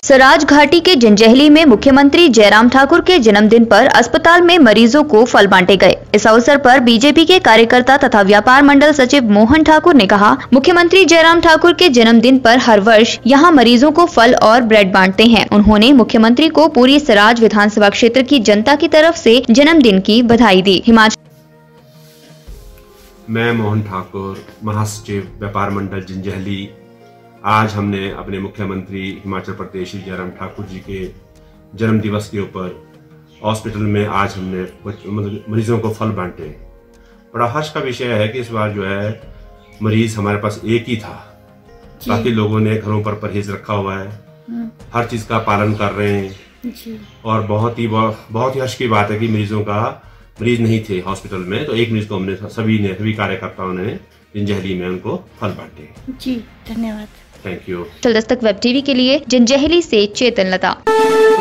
सराज घाटी के जंजैहली में मुख्यमंत्री जयराम ठाकुर के जन्मदिन पर अस्पताल में मरीजों को फल बांटे गए। इस अवसर पर बीजेपी के कार्यकर्ता तथा व्यापार मंडल सचिव मोहन ठाकुर ने कहा, मुख्यमंत्री जयराम ठाकुर के जन्मदिन पर हर वर्ष यहां मरीजों को फल और ब्रेड बांटते हैं। उन्होंने मुख्यमंत्री को पूरी सराज विधानसभा क्षेत्र की जनता की तरफ से जन्मदिन की बधाई दी। मैं मोहन ठाकुर, महासचिव व्यापार मंडल जंजैहली। आज हमने अपने मुख्यमंत्री हिमाचल प्रदेश श्री जयराम ठाकुर जी के जन्म दिवस के ऊपर हॉस्पिटल में आज हमने मरीजों को फल बांटे। बड़ा हर्ष का विषय है कि इस बार जो है मरीज हमारे पास एक ही था। बाकी लोगों ने घरों पर परहेज रखा हुआ है, हर चीज का पालन कर रहे हैं और बहुत ही हर्ष की बात है कि मरीज नहीं थे हॉस्पिटल में, तो एक मरीज को हमने सभी कार्यकर्ताओं ने जंजैहली में उनको फल बांटे। जी धन्यवाद, थैंक यू। दस्तक वेब टीवी के लिए जंजैहली से चेतन लता।